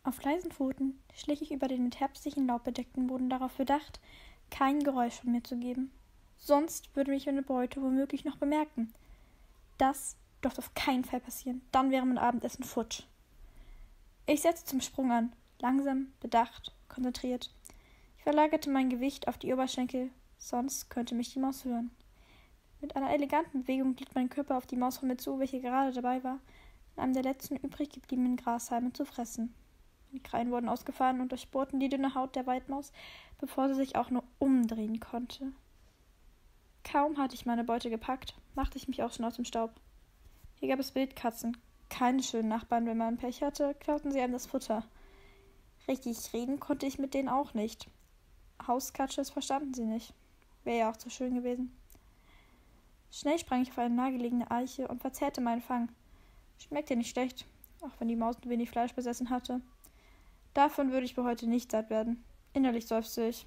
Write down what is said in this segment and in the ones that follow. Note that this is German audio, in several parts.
Auf leisen Pfoten schlich ich über den mit herbstlichem Laub bedeckten Boden, darauf bedacht, kein Geräusch von mir zu geben. Sonst würde mich meine Beute womöglich noch bemerken. Das durfte auf keinen Fall passieren. Dann wäre mein Abendessen futsch. Ich setzte zum Sprung an, langsam, bedacht, konzentriert. Ich verlagerte mein Gewicht auf die Oberschenkel, sonst könnte mich die Maus hören. Mit einer eleganten Bewegung glitt mein Körper auf die Maus von mir zu, welche gerade dabei war, in einem der letzten übrig gebliebenen Grashalme zu fressen. Die Krallen wurden ausgefahren und durchbohrten die dünne Haut der Waldmaus, bevor sie sich auch nur umdrehen konnte. Kaum hatte ich meine Beute gepackt, machte ich mich auch schon aus dem Staub. Hier gab es Wildkatzen, keine schönen Nachbarn, wenn man Pech hatte, klauten sie einem das Futter. Richtig reden konnte ich mit denen auch nicht. Hauskatsches verstanden sie nicht. Wäre ja auch zu schön gewesen. Schnell sprang ich auf eine nahegelegene Eiche und verzehrte meinen Fang. Schmeckte nicht schlecht, auch wenn die Maus nur wenig Fleisch besessen hatte. Davon würde ich für heute nicht satt werden. Innerlich seufzte ich.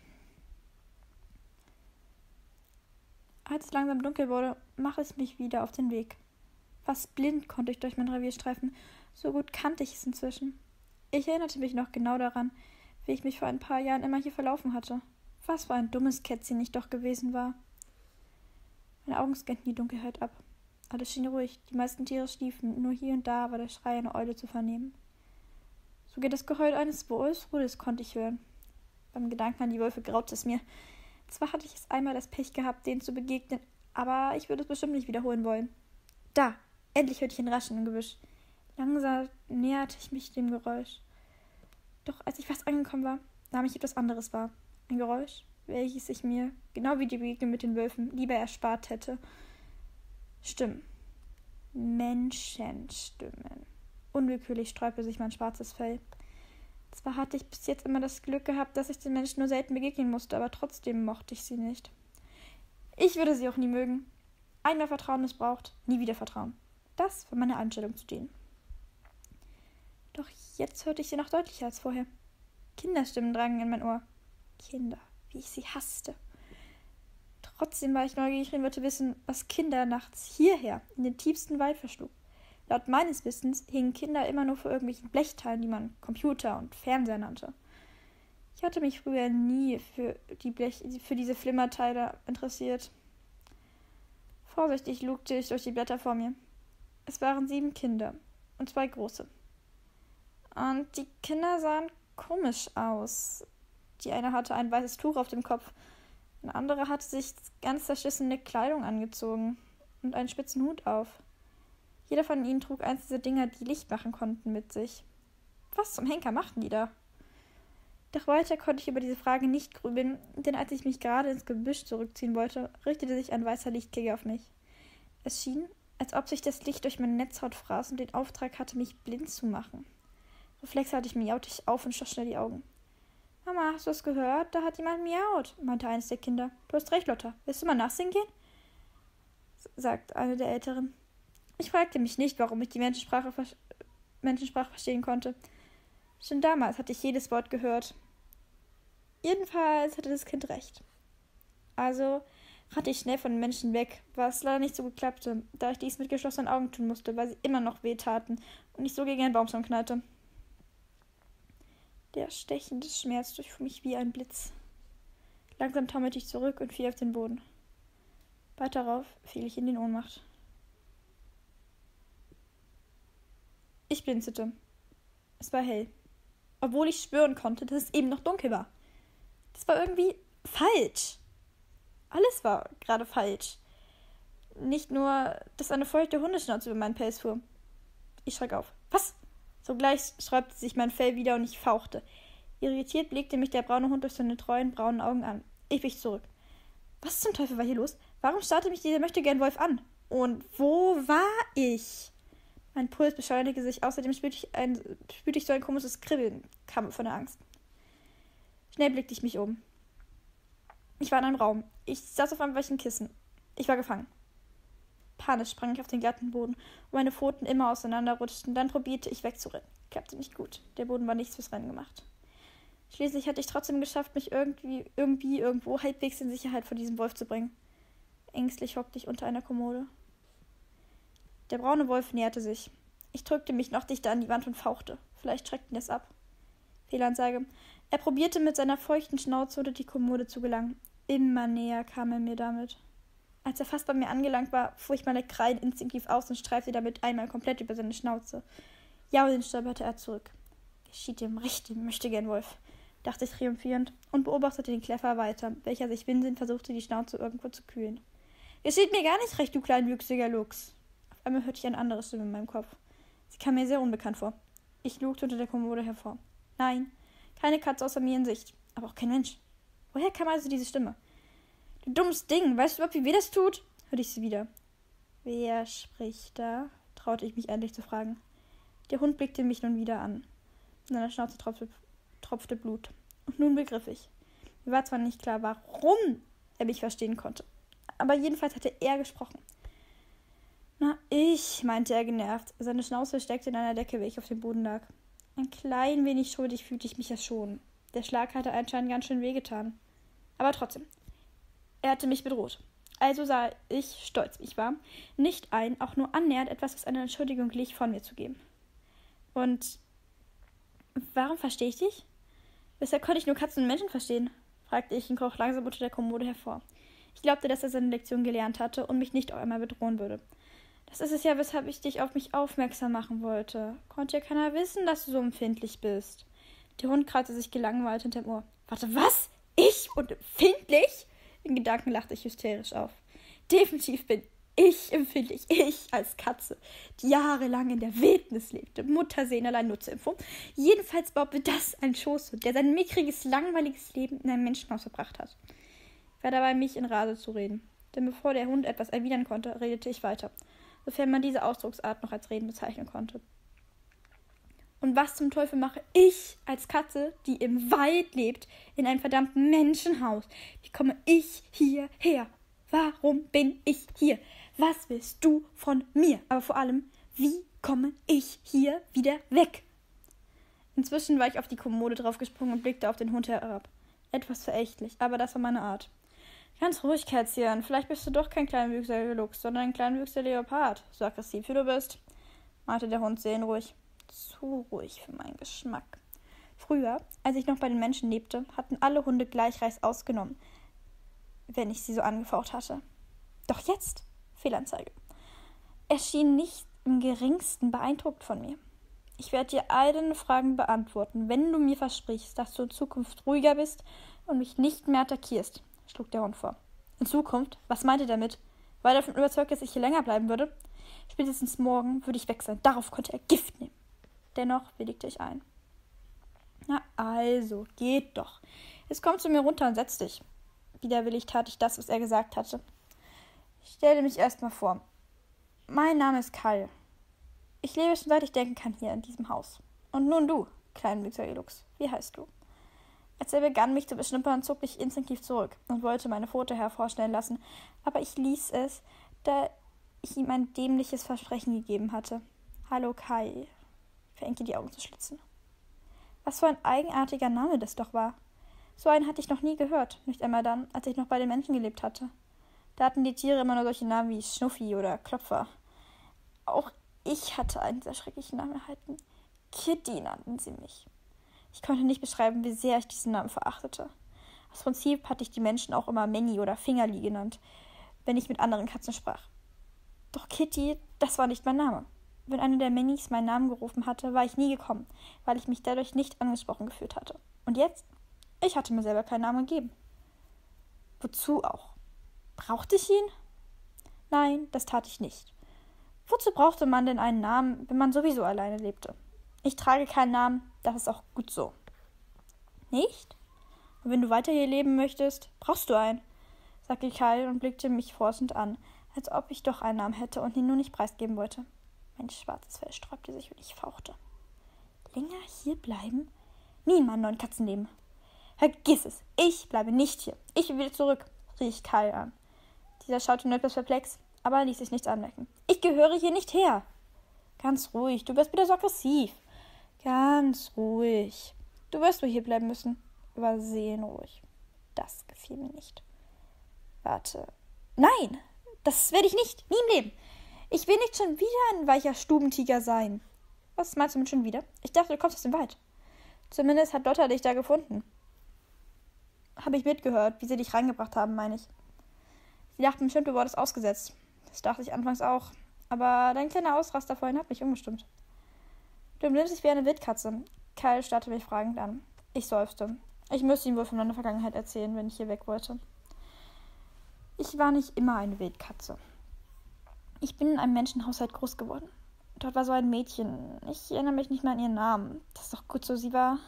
Als es langsam dunkel wurde, machte ich mich wieder auf den Weg. Fast blind konnte ich durch mein Revier streifen, so gut kannte ich es inzwischen. Ich erinnerte mich noch genau daran, wie ich mich vor ein paar Jahren immer hier verlaufen hatte. Was für ein dummes Kätzchen ich doch gewesen war. Meine Augen scannten die Dunkelheit ab. Alles schien ruhig, die meisten Tiere schliefen, nur hier und da war der Schrei einer Eule zu vernehmen. Sogar das Geheul eines Wolfsrudels konnte ich hören. Beim Gedanken an die Wölfe graute es mir. Zwar hatte ich es einmal das Pech gehabt, denen zu begegnen, aber ich würde es bestimmt nicht wiederholen wollen. Da, endlich hörte ich ein Rascheln im Gebüsch. Langsam näherte ich mich dem Geräusch. Doch als ich fast angekommen war, nahm ich etwas anderes wahr. Ein Geräusch, welches ich mir, genau wie die Begegnung mit den Wölfen, lieber erspart hätte. Stimmen. Menschenstimmen. Unwillkürlich sträubte sich mein schwarzes Fell. Zwar hatte ich bis jetzt immer das Glück gehabt, dass ich den Menschen nur selten begegnen musste, aber trotzdem mochte ich sie nicht. Ich würde sie auch nie mögen. Einmal Vertrauen missbraucht, nie wieder Vertrauen. Das war meine Einstellung zu denen. Doch jetzt hörte ich sie noch deutlicher als vorher. Kinderstimmen drangen in mein Ohr. Kinder, wie ich sie hasste. Trotzdem war ich neugierig und wollte wissen, was Kinder nachts hierher in den tiefsten Wald verschlug. Laut meines Wissens hingen Kinder immer nur vor irgendwelchen Blechteilen, die man Computer und Fernseher nannte. Ich hatte mich früher nie für diese Flimmerteile interessiert. Vorsichtig lugte ich durch die Blätter vor mir. Es waren 7 Kinder und 2 große. Und die Kinder sahen komisch aus. Die eine hatte ein weißes Tuch auf dem Kopf, eine andere hatte sich ganz zerschissene Kleidung angezogen und einen spitzen Hut auf. Jeder von ihnen trug eins dieser Dinger, die Licht machen konnten, mit sich. Was zum Henker machten die da? Doch weiter konnte ich über diese Frage nicht grübeln, denn als ich mich gerade ins Gebüsch zurückziehen wollte, richtete sich ein weißer Lichtkegel auf mich. Es schien, als ob sich das Licht durch meine Netzhaut fraß und den Auftrag hatte, mich blind zu machen. Reflexartig miaute ich auf und schloss schnell die Augen. »Mama, hast du es gehört? Da hat jemand miaut«, meinte eines der Kinder. »Du hast recht, Lotta. Willst du mal nachsehen gehen?« sagt eine der Älteren. Ich fragte mich nicht, warum ich die Menschensprache verstehen konnte. Schon damals hatte ich jedes Wort gehört. Jedenfalls hatte das Kind recht. Also rannte ich schnell von den Menschen weg, was leider nicht so gut klappte, da ich dies mit geschlossenen Augen tun musste, weil sie immer noch weh taten und ich so gegen einen Baumstamm knallte. Der stechende Schmerz durchfuhr mich wie ein Blitz. Langsam taumelte ich zurück und fiel auf den Boden. Bald darauf fiel ich in die Ohnmacht. Ich blinzelte. Es war hell, obwohl ich schwören konnte, dass es eben noch dunkel war. Das war irgendwie falsch. Alles war gerade falsch. Nicht nur, dass eine feuchte Hundeschnauze über meinen Pelz fuhr. Ich schrak auf. Was? Sogleich sträubte sich mein Fell wieder und ich fauchte. Irritiert blickte mich der braune Hund durch seine treuen braunen Augen an. Ich wich zurück. Was zum Teufel war hier los? Warum starrte mich dieser Möchtegern-Wolf an? Und wo war ich? Mein Puls beschleunigte sich, außerdem spürte ich so ein komisches Kribbeln, kam von der Angst. Schnell blickte ich mich um. Ich war in einem Raum. Ich saß auf einem weichen Kissen. Ich war gefangen. Panisch sprang ich auf den glatten Boden, wo meine Pfoten immer auseinanderrutschten. Dann probierte ich wegzurennen. Klappte nicht gut. Der Boden war nichts fürs Rennen gemacht. Schließlich hatte ich trotzdem geschafft, mich irgendwo halbwegs in Sicherheit vor diesem Wolf zu bringen. Ängstlich hockte ich unter einer Kommode. Der braune Wolf näherte sich. Ich drückte mich noch dichter an die Wand und fauchte. Vielleicht schreckte ihn es ab. Fehlanzeige. Er probierte mit seiner feuchten Schnauze unter die Kommode zu gelangen. Immer näher kam er mir damit. Als er fast bei mir angelangt war, fuhr ich meine Krallen instinktiv aus und streifte damit einmal komplett über seine Schnauze. Jaulend stolperte er zurück. Geschieht dem richtigen Möchtegern-Wolf, dachte ich triumphierend und beobachtete den Kläffer weiter, welcher sich winselnd versuchte, die Schnauze irgendwo zu kühlen. Geschieht mir gar nicht recht, du kleinwüchsiger Luchs. Auf einmal hörte ich eine andere Stimme in meinem Kopf. Sie kam mir sehr unbekannt vor. Ich lugte unter der Kommode hervor. Nein, keine Katze außer mir in Sicht, aber auch kein Mensch. Woher kam also diese Stimme? Du dummes Ding, weißt du überhaupt, wie weh das tut? Hörte ich sie wieder. Wer spricht da? Traute ich mich endlich zu fragen. Der Hund blickte mich nun wieder an. In seiner Schnauze tropfte Blut. Und nun begriff ich. Mir war zwar nicht klar, warum er mich verstehen konnte, aber jedenfalls hatte er gesprochen. Na, meinte er genervt. Seine Schnauze steckte in einer Decke, welche auf dem Boden lag. Ein klein wenig schuldig fühlte ich mich ja schon. Der Schlag hatte anscheinend ganz schön wehgetan. Aber trotzdem. Er hatte mich bedroht. Also sah ich, stolz wie ich war, nicht ein, auch nur annähernd etwas, was eine Entschuldigung glich, von mir zu geben. Und warum verstehe ich dich? Bisher konnte ich nur Katzen und Menschen verstehen, fragte ich und kroch langsam unter der Kommode hervor. Ich glaubte, dass er seine Lektion gelernt hatte und mich nicht auch einmal bedrohen würde. Das ist es ja, weshalb ich dich auf mich aufmerksam machen wollte. Konnte ja keiner wissen, dass du so empfindlich bist. Der Hund kratzte sich gelangweilt hinterm Ohr. Warte, was? Ich und empfindlich? In Gedanken lachte ich hysterisch auf. Definitiv bin ich empfindlich. Ich als Katze, die jahrelang in der Wildnis lebte. Muttersehen allein nur zur Info. Jedenfalls baute das ein Schoßhund, der sein mickriges, langweiliges Leben in einem Menschenhaus verbracht hat. Ich war dabei, mich in Rage zu reden. Denn bevor der Hund etwas erwidern konnte, redete ich weiter. Sofern man diese Ausdrucksart noch als Reden bezeichnen konnte. Und was zum Teufel mache ich als Katze, die im Wald lebt, in einem verdammten Menschenhaus? Wie komme ich hierher? Warum bin ich hier? Was willst du von mir? Aber vor allem, wie komme ich hier wieder weg? Inzwischen war ich auf die Kommode draufgesprungen und blickte auf den Hund herab. Etwas verächtlich, aber das war meine Art. Ganz ruhig, Kätzchen. Vielleicht bist du doch kein kleinwüchsiger Luchs, sondern ein kleinwüchsiger Leopard. So aggressiv wie du bist, meinte der Hund seelenruhig. Zu ruhig für meinen Geschmack. Früher, als ich noch bei den Menschen lebte, hatten alle Hunde gleich Reiß ausgenommen, wenn ich sie so angefaucht hatte. Doch jetzt, Fehlanzeige, er schien nicht im geringsten beeindruckt von mir. Ich werde dir all deine Fragen beantworten, wenn du mir versprichst, dass du in Zukunft ruhiger bist und mich nicht mehr attackierst, schlug der Hund vor. In Zukunft? Was meint er damit? Weil er davon überzeugt ist, dass ich hier länger bleiben würde? Spätestens morgen würde ich weg sein. Darauf konnte er Gift nehmen. Dennoch willigte ich ein. Na also, geht doch. Jetzt komm zu mir runter und setz dich. Widerwillig tat ich das, was er gesagt hatte. Ich stelle mich erstmal vor. Mein Name ist Kall. Ich lebe schon seit ich denken kann hier in diesem Haus. Und nun du, kleinwüchsiger Luchs, wie heißt du? Als er begann, mich zu beschnuppern, zog ich instinktiv zurück und wollte meine Pfote hervorstellen lassen, aber ich ließ es, da ich ihm ein dämliches Versprechen gegeben hatte. Hallo Kai, verengte die Augen zu schlitzen. Was für ein eigenartiger Name das doch war. So einen hatte ich noch nie gehört, nicht einmal dann, als ich noch bei den Menschen gelebt hatte. Da hatten die Tiere immer nur solche Namen wie Schnuffi oder Klopfer. Auch ich hatte einen sehr schrecklichen Namen erhalten. Kitty nannten sie mich. Ich konnte nicht beschreiben, wie sehr ich diesen Namen verachtete. Aus Prinzip hatte ich die Menschen auch immer Manny oder Fingerli genannt, wenn ich mit anderen Katzen sprach. Doch Kitty, das war nicht mein Name. Wenn eine der Mannys meinen Namen gerufen hatte, war ich nie gekommen, weil ich mich dadurch nicht angesprochen gefühlt hatte. Und jetzt? Ich hatte mir selber keinen Namen gegeben. Wozu auch? Brauchte ich ihn? Nein, das tat ich nicht. Wozu brauchte man denn einen Namen, wenn man sowieso alleine lebte? Ich trage keinen Namen, das ist auch gut so. Nicht? Und wenn du weiter hier leben möchtest, brauchst du einen, sagte Kyle und blickte mich forschend an, als ob ich doch einen Namen hätte und ihn nur nicht preisgeben wollte. Mein schwarzes Fell sträubte sich und ich fauchte. Länger hier bleiben? Nie in meinem neuen Katzenleben. Vergiss es, ich bleibe nicht hier. Ich will wieder zurück, rief ich Kyle an. Dieser schaute nur etwas perplex, aber ließ sich nichts anmerken. Ich gehöre hier nicht her. Ganz ruhig, du wirst wieder so aggressiv. Ganz ruhig. Du wirst wohl hier bleiben müssen. Aber seelenruhig. Das gefiel mir nicht. Warte. Nein, das werde ich nicht. Nie im Leben. Ich will nicht schon wieder ein weicher Stubentiger sein. Was meinst du mit schon wieder? Ich dachte, du kommst aus dem Wald. Zumindest hat Lotta dich da gefunden. Habe ich mitgehört, wie sie dich reingebracht haben, meine ich. Sie dachten bestimmt, du wurdest ausgesetzt. Das dachte ich anfangs auch. Aber dein kleiner Ausraster vorhin hat mich umgestimmt. Du benimmst dich wie eine Wildkatze. Kyle starrte mich fragend an. Ich seufzte. Ich müsste ihm wohl von meiner Vergangenheit erzählen, wenn ich hier weg wollte. Ich war nicht immer eine Wildkatze. Ich bin in einem Menschenhaushalt groß geworden. Dort war so ein Mädchen. Ich erinnere mich nicht mehr an ihren Namen. Das ist doch gut so. Sie war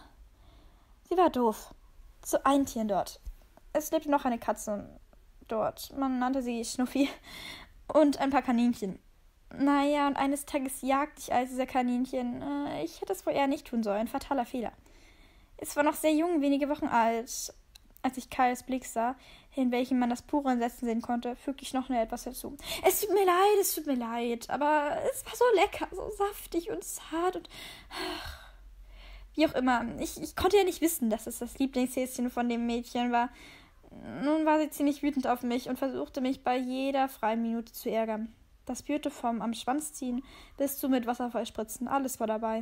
doof. Zu ein Tieren dort. Es lebte noch eine Katze dort. Man nannte sie Schnuffi. Und ein paar Kaninchen. Naja, und eines Tages jagte ich eines dieser Kaninchen. Ich hätte es wohl eher nicht tun sollen. Ein fataler Fehler. Es war noch sehr jung, wenige Wochen alt. Als ich Kyles Blick sah, in welchem man das pure Entsetzen sehen konnte, fügte ich noch schnell etwas hinzu. Es tut mir leid, aber es war so lecker, so saftig und zart und... Ach, wie auch immer, ich konnte ja nicht wissen, dass es das Lieblingshäschen von dem Mädchen war. Nun war sie ziemlich wütend auf mich und versuchte mich bei jeder freien Minute zu ärgern. Das führte vom am Schwanz ziehen bis zu mit Wasser vollspritzen, alles war dabei.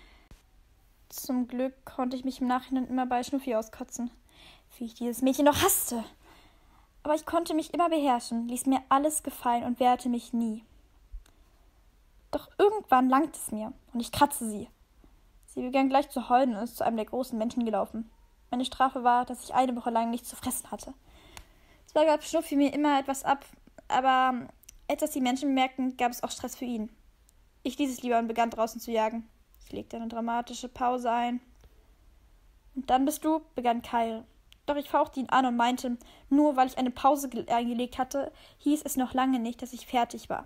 Zum Glück konnte ich mich im Nachhinein immer bei Schnuffi auskotzen. Wie ich dieses Mädchen doch hasste. Aber ich konnte mich immer beherrschen, ließ mir alles gefallen und wehrte mich nie. Doch irgendwann langte es mir und ich kratzte sie. Sie begann gleich zu heulen und ist zu einem der großen Menschen gelaufen. Meine Strafe war, dass ich eine Woche lang nichts zu fressen hatte. Zwar gab Schnuffi mir immer etwas ab, aber als die Menschen bemerkten, gab es auch Stress für ihn. Ich ließ es lieber und begann draußen zu jagen. Ich legte eine dramatische Pause ein. Und dann bist du, begann Kyle. Doch ich fauchte ihn an und meinte, nur weil ich eine Pause eingelegt hatte, hieß es noch lange nicht, dass ich fertig war.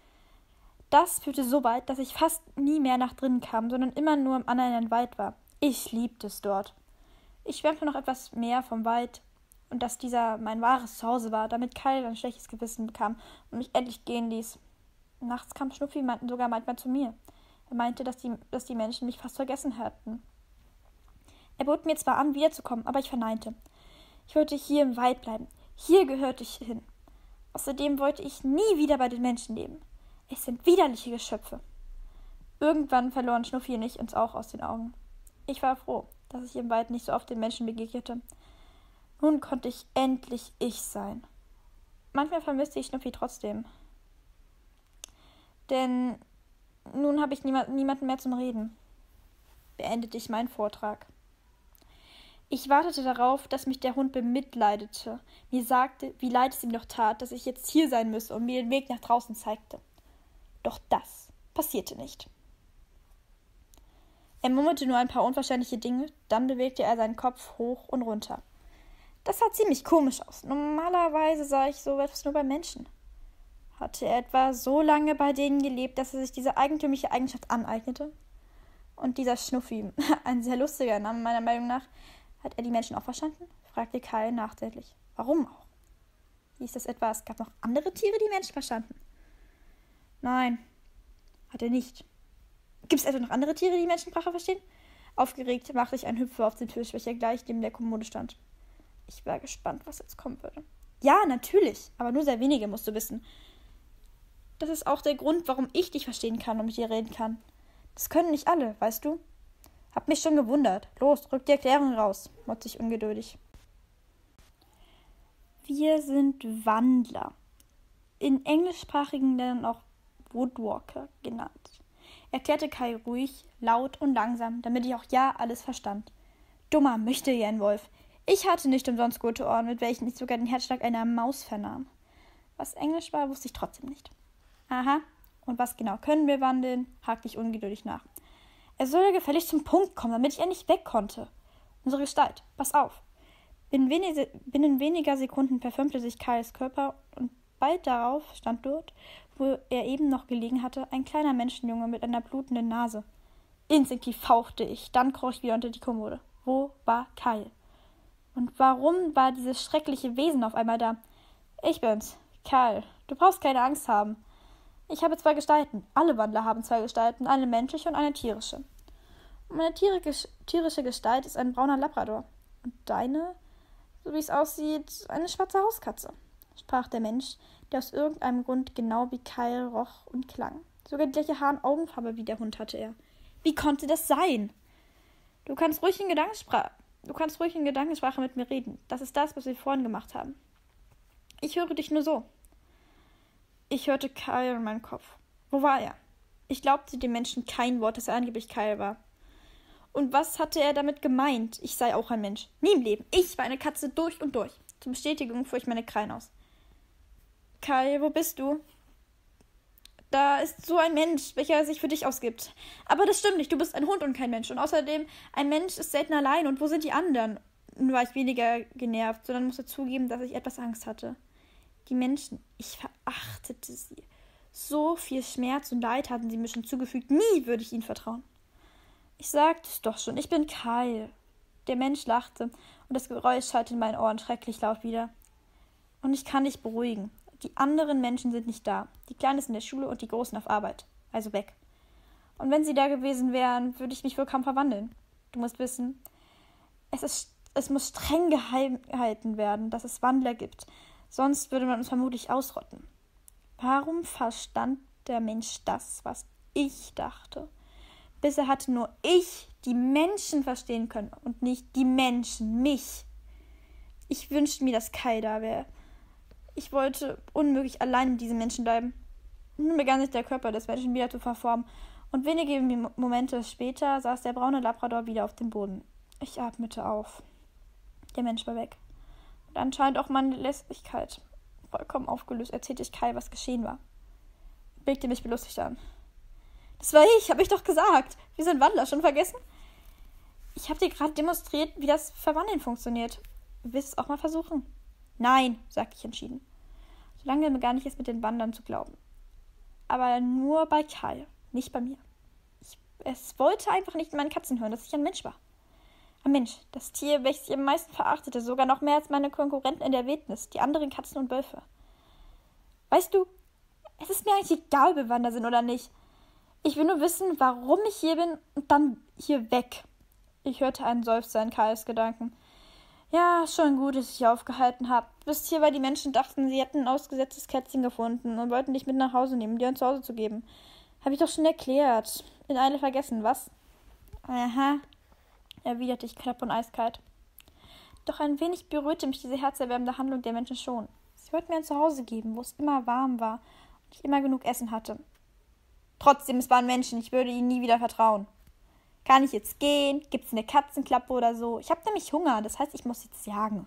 Das führte so weit, dass ich fast nie mehr nach drinnen kam, sondern immer nur im anderen Wald war. Ich liebte es dort. Ich schwärmte noch etwas mehr vom Wald und dass dieser mein wahres Zuhause war, damit Kyle ein schlechtes Gewissen bekam und mich endlich gehen ließ. Nachts kam Schnuffi sogar manchmal zu mir. Er meinte, dass die Menschen mich fast vergessen hatten. Er bot mir zwar an, wiederzukommen, aber ich verneinte. Ich wollte hier im Wald bleiben. Hier gehörte ich hin. Außerdem wollte ich nie wieder bei den Menschen leben. Es sind widerliche Geschöpfe. Irgendwann verloren Schnuffi und ich uns auch aus den Augen. Ich war froh, dass ich im Wald nicht so oft den Menschen begegnete. Nun konnte ich endlich ich sein. Manchmal vermisste ich Schnuffi trotzdem. Denn nun habe ich niemanden mehr zum Reden. Beendete ich meinen Vortrag. Ich wartete darauf, dass mich der Hund bemitleidete, mir sagte, wie leid es ihm doch tat, dass ich jetzt hier sein müsse und mir den Weg nach draußen zeigte. Doch das passierte nicht. Er murmelte nur ein paar unwahrscheinliche Dinge, dann bewegte er seinen Kopf hoch und runter. Das sah ziemlich komisch aus. Normalerweise sah ich so etwas nur bei Menschen. Hatte er etwa so lange bei denen gelebt, dass er sich diese eigentümliche Eigenschaft aneignete? Und dieser Schnuffi, ein sehr lustiger Name meiner Meinung nach, hat er die Menschen auch verstanden? Fragte Kyle nachdenklich. Warum auch? Hieß das etwa, es gab noch andere Tiere, die Menschen verstanden? Nein, hat er nicht. Gibt es etwa noch andere Tiere, die Menschensprache verstehen? Aufgeregt machte ich einen Hüpfer auf den Tisch, welcher gleich neben der Kommode stand. Ich war gespannt, was jetzt kommen würde. Ja, natürlich, aber nur sehr wenige, musst du wissen. Das ist auch der Grund, warum ich dich verstehen kann und mit dir reden kann. Das können nicht alle, weißt du? Hab mich schon gewundert. Los, rück die Erklärung raus, motzte ich ungeduldig. Wir sind Wandler. In englischsprachigen Ländern auch Woodwalker genannt. Erklärte Kai ruhig, laut und langsam, damit ich auch ja alles verstand. Dummer Möchtegern-Wolf. Ich hatte nicht umsonst gute Ohren, mit welchen ich sogar den Herzschlag einer Maus vernahm. Was Englisch war, wusste ich trotzdem nicht. Aha, und was genau können wir wandeln? Hakte ich ungeduldig nach. Er soll gefällig zum Punkt kommen, damit ich endlich weg konnte. Unsere Gestalt, pass auf. Binnen weniger Sekunden verförmte sich Kyles Körper und bald darauf stand dort, wo er eben noch gelegen hatte, ein kleiner Menschenjunge mit einer blutenden Nase. Instinktiv fauchte ich, dann kroch ich wieder unter die Kommode. Wo war Kyle? Und warum war dieses schreckliche Wesen auf einmal da? Ich bin's, Kyle. Du brauchst keine Angst haben. Ich habe 2 Gestalten. Alle Wandler haben 2 Gestalten, eine menschliche und eine tierische. Und meine tierische Gestalt ist ein brauner Labrador. Und deine, so wie es aussieht, eine schwarze Hauskatze, sprach der Mensch, der aus irgendeinem Grund genau wie Kyle roch und klang. Sogar die gleiche Haar- und Augenfarbe wie der Hund hatte er. Wie konnte das sein? Du kannst ruhig in Gedankensprache mit mir reden. Das ist das, was wir vorhin gemacht haben. Ich höre dich nur so. Ich hörte Kyle in meinem Kopf. Wo war er? Ich glaubte dem Menschen kein Wort, dass er angeblich Kyle war. Und was hatte er damit gemeint? Ich sei auch ein Mensch. Nie im Leben. Ich war eine Katze durch und durch. Zur Bestätigung fuhr ich meine Krallen aus. Kyle, wo bist du? Da ist so ein Mensch, welcher sich für dich ausgibt. Aber das stimmt nicht, du bist ein Hund und kein Mensch. Und außerdem, ein Mensch ist selten allein. Und wo sind die anderen? Nun war ich weniger genervt, sondern musste zugeben, dass ich etwas Angst hatte. Die Menschen, ich verachtete sie. So viel Schmerz und Leid hatten sie mir schon zugefügt. Nie würde ich ihnen vertrauen. Ich sagte es doch schon, ich bin Kyle. Der Mensch lachte und das Geräusch schallte in meinen Ohren schrecklich laut wieder. Und ich kann dich beruhigen. Die anderen Menschen sind nicht da. Die Kleinen sind in der Schule und die Großen auf Arbeit. Also weg. Und wenn sie da gewesen wären, würde ich mich wohl kaum verwandeln. Du musst wissen, es muss streng gehalten werden, dass es Wandler gibt. Sonst würde man uns vermutlich ausrotten. Warum verstand der Mensch das, was ich dachte? Bisher hatte nur ich die Menschen verstehen können und nicht die Menschen mich. Ich wünschte mir, dass Kai da wäre. Ich wollte unmöglich allein mit diesen Menschen bleiben. Nun begann sich der Körper des Menschen wieder zu verformen und wenige Momente später saß der braune Labrador wieder auf dem Boden. Ich atmete auf. Der Mensch war weg. Und anscheinend auch meine Lässigkeit. Vollkommen aufgelöst erzählte ich Kai, was geschehen war. Er blickte mich belustigt an. Das war ich, hab ich doch gesagt. Wir sind Wandler, schon vergessen? Ich habe dir gerade demonstriert, wie das Verwandeln funktioniert. Willst du es auch mal versuchen? Nein, sagte ich entschieden. So lange begann ich es mit den Wandern zu glauben. Aber nur bei Kai, nicht bei mir. Es wollte einfach nicht in meinen Katzen hören, dass ich ein Mensch war. Ein Mensch, das Tier, welches ich am meisten verachtete, sogar noch mehr als meine Konkurrenten in der Wildnis, die anderen Katzen und Wölfe. Weißt du, es ist mir eigentlich egal, ob wir Wander sind oder nicht. Ich will nur wissen, warum ich hier bin und dann hier weg. Ich hörte einen Seufzer in Kais Gedanken. Ja, schon gut, dass ich hier aufgehalten habe. Du bist hier, weil die Menschen dachten, sie hätten ein ausgesetztes Kätzchen gefunden und wollten dich mit nach Hause nehmen, dir ein Zuhause zu geben. Habe ich doch schon erklärt. In Eile vergessen, was? Aha, erwiderte ich knapp und eiskalt. Doch ein wenig berührte mich diese herzerwärmende Handlung der Menschen schon. Sie wollten mir ein Zuhause geben, wo es immer warm war und ich immer genug Essen hatte. Trotzdem, es waren Menschen, ich würde ihnen nie wieder vertrauen. Kann ich jetzt gehen? Gibt's eine Katzenklappe oder so? Ich habe nämlich Hunger, das heißt, ich muss jetzt jagen.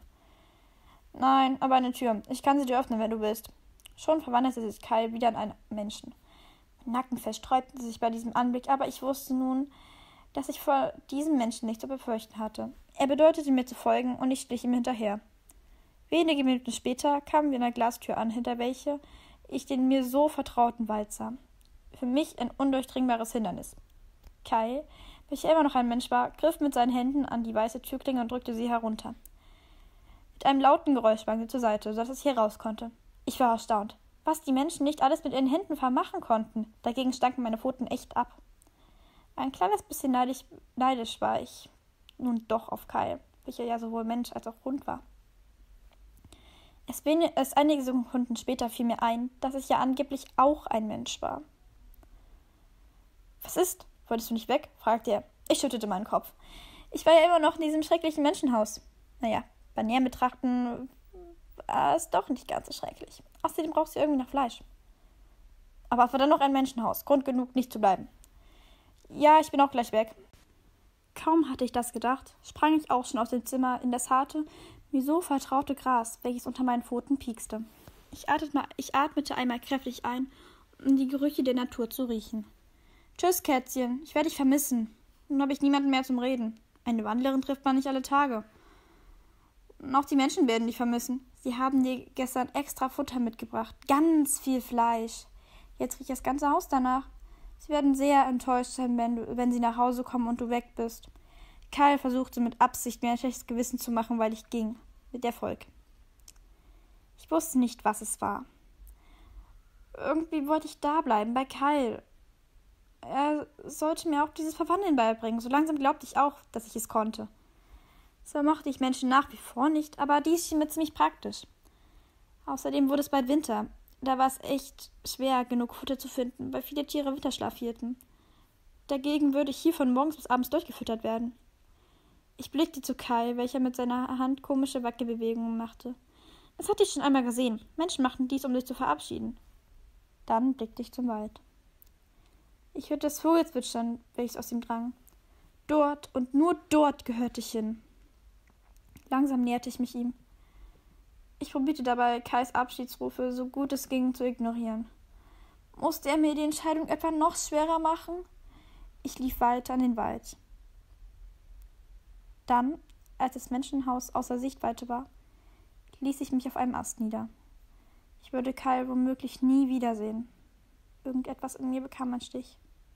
Nein, aber eine Tür. Ich kann sie dir öffnen, wenn du willst. Schon verwandelte sich Kyle wieder in einen Menschen. Mein Nackenfell sträubte sich bei diesem Anblick, aber ich wusste nun, dass ich vor diesem Menschen nichts zu befürchten hatte. Er bedeutete mir zu folgen und ich schlich ihm hinterher. Wenige Minuten später kamen wir an der Glastür an, hinter welche ich den mir so vertrauten Wald sah. Für mich ein undurchdringbares Hindernis. Kyle, welcher immer noch ein Mensch war, griff mit seinen Händen an die weiße Türklinge und drückte sie herunter. Mit einem lauten Geräusch sprang sie zur Seite, sodass ich heraus konnte. Ich war erstaunt, was die Menschen nicht alles mit ihren Händen vermachen konnten. Dagegen stanken meine Pfoten echt ab. Ein kleines bisschen neidisch war ich nun doch auf Kyle, welcher ja sowohl Mensch als auch Hund war. Erst einige Sekunden später fiel mir ein, dass ich ja angeblich auch ein Mensch war. Was ist? Wolltest du nicht weg? Fragte er. Ich schüttelte meinen Kopf. Ich war ja immer noch in diesem schrecklichen Menschenhaus. Naja, bei näherem Betrachten war es doch nicht ganz so schrecklich. Außerdem brauchst du irgendwie noch Fleisch. Aber es war dann noch ein Menschenhaus. Grund genug, nicht zu bleiben. Ja, ich bin auch gleich weg. Kaum hatte ich das gedacht, sprang ich auch schon aus dem Zimmer in das harte, mir so vertraute Gras, welches unter meinen Pfoten piekste. Ich atmete einmal kräftig ein, um die Gerüche der Natur zu riechen. Tschüss, Kätzchen, ich werde dich vermissen. Nun habe ich niemanden mehr zum Reden. Eine Wandlerin trifft man nicht alle Tage. Und auch die Menschen werden dich vermissen. Sie haben dir gestern extra Futter mitgebracht. Ganz viel Fleisch. Jetzt riecht das ganze Haus danach. Sie werden sehr enttäuscht sein, wenn sie nach Hause kommen und du weg bist. Kyle versuchte mit Absicht, mir ein schlechtes Gewissen zu machen, weil ich ging. Mit Erfolg. Ich wusste nicht, was es war. Irgendwie wollte ich da bleiben, bei Kyle. Er sollte mir auch dieses Verwandeln beibringen. So langsam glaubte ich auch, dass ich es konnte. Zwar mochte ich Menschen nach wie vor nicht, aber dies schien mir ziemlich praktisch. Außerdem wurde es bald Winter. Da war es echt schwer, genug Futter zu finden, weil viele Tiere Winterschlaf hielten. Dagegen würde ich hier von morgens bis abends durchgefüttert werden. Ich blickte zu Kai, welcher mit seiner Hand komische Wackelbewegungen machte. Das hatte ich schon einmal gesehen. Menschen machten dies, um sich zu verabschieden. Dann blickte ich zum Wald. Ich hörte das Vogelzwitschern, welches aus ihm drang. Dort und nur dort gehörte ich hin. Langsam näherte ich mich ihm. Ich probierte dabei, Kais Abschiedsrufe so gut es ging zu ignorieren. Musste er mir die Entscheidung etwa noch schwerer machen? Ich lief weiter in den Wald. Dann, als das Menschenhaus außer Sichtweite war, ließ ich mich auf einem Ast nieder. Ich würde Kai womöglich nie wiedersehen. Irgendetwas in mir bekam einen Stich.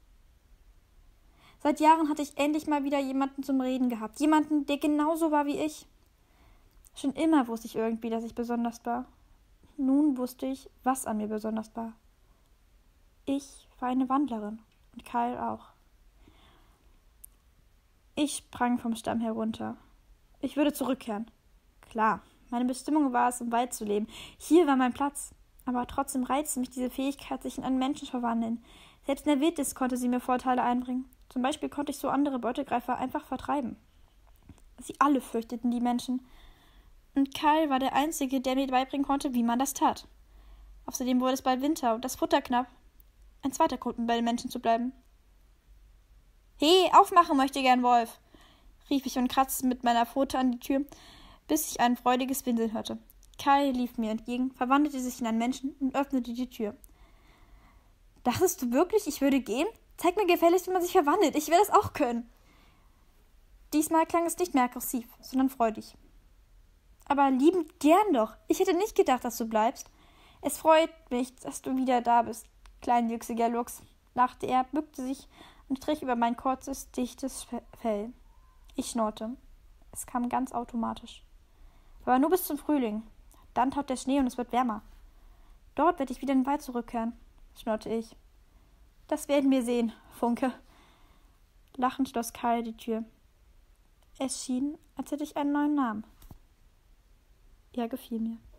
Seit Jahren hatte ich endlich mal wieder jemanden zum Reden gehabt. Jemanden, der genauso war wie ich. Schon immer wusste ich irgendwie, dass ich besonders war. Nun wusste ich, was an mir besonders war. Ich war eine Wandlerin und Kyle auch. Ich sprang vom Stamm herunter. Ich würde zurückkehren. Klar, meine Bestimmung war es, im Wald zu leben. Hier war mein Platz. Aber trotzdem reizte mich diese Fähigkeit, sich in einen Menschen zu verwandeln. Selbst in der Wildnis konnte sie mir Vorteile einbringen. Zum Beispiel konnte ich so andere Beutegreifer einfach vertreiben. Sie alle fürchteten die Menschen. Und Kyle war der Einzige, der mir beibringen konnte, wie man das tat. Außerdem wurde es bald Winter und das Futter knapp. Ein zweiter Grund, um bei den Menschen zu bleiben. »Hey, aufmachen möchte gern, Wolf«, rief ich und kratzte mit meiner Pfote an die Tür, bis ich ein freudiges Winseln hörte. Kyle lief mir entgegen, verwandelte sich in einen Menschen und öffnete die Tür. »Dachtest du wirklich, ich würde gehen? Zeig mir gefälligst, wie man sich verwandelt. Ich will das auch können.« Diesmal klang es nicht mehr aggressiv, sondern freudig. »Aber liebend gern doch. Ich hätte nicht gedacht, dass du bleibst. Es freut mich, dass du wieder da bist, kleinwüchsiger Luchs«, lachte er, bückte sich und strich über mein kurzes, dichtes Fell. Ich schnurrte. Es kam ganz automatisch. Aber nur bis zum Frühling. Dann taut der Schnee und es wird wärmer. Dort werde ich wieder in den Wald zurückkehren, schnurrte ich. Das werden wir sehen, Funke. Lachend schloss Kyle die Tür. Es schien, als hätte ich einen neuen Namen. Er gefiel mir.